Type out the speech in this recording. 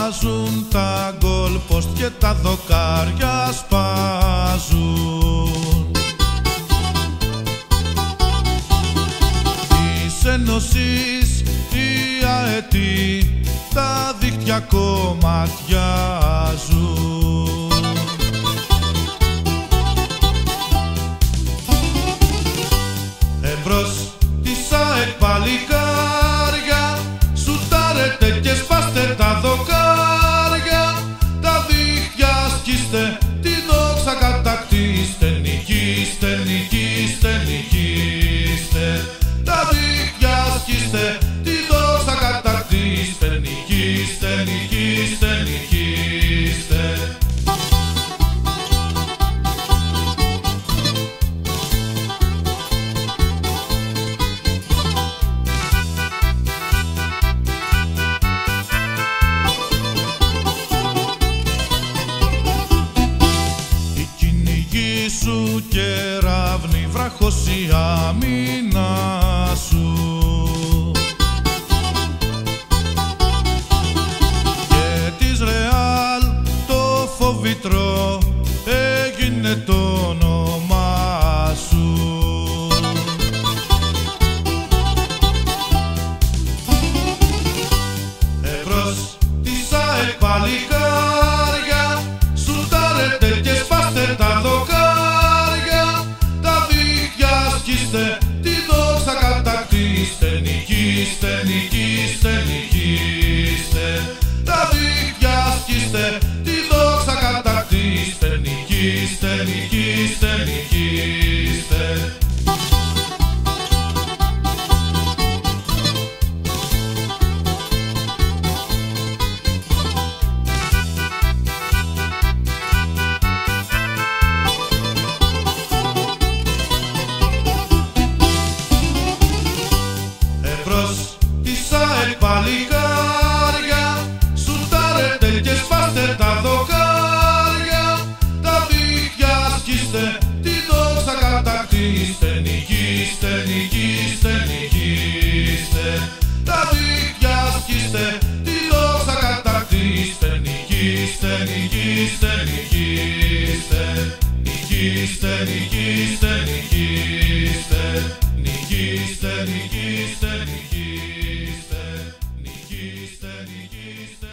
βάζουν τα γκολ post και τα δοκάρια σπάζουν. Της Ένωσης οι αετοί τα δίχτυα κομματιάζουν. Εμπρός της ΑΕΚ παλικάρια, σουτάρετε και σπάστε τα δοκάρια, τα δίχτυα σκίστε, τη δόξα κατακτήστε, νικήστε, νικήστε, νικήστε. Τα δίχτυα σκίστε, τη δόξα κατακτήστε, νικήστε, νικήστε, νικήστε. Σου κεραύνη, βράχος η άμυνα σου, και της Ρεάλ το φοβητρό έγινε το όνομά σου. Εμπρός της ΑΕΚ παλικάρια, σουτάρετε και σπάστε τα δοκάρια, τη δόξα κατακτήστε, νικήστε, νικήστε, νικήστε. Τα δίχτυα σκίστε, τη δόξα κατακτήστε, νικήστε, νικήστε, νικήστε. Της ΑΕΚ παλικάρια, σουτάρετε και σπάστε τα δοκάρια, τα δίχτυα σκίστε, τη δόξα κατακτήστε, νικήστε, νικήστε, νικήστε. Τα δίχτυα σκίστε, τη δόξα κατακτήστε, νικήστε, νικήστε, νικήστε. Νικήστε, νικήστε, νικήστε. Νικήστε, νικήστε, νικήστε. Νικήστε, νικήστε.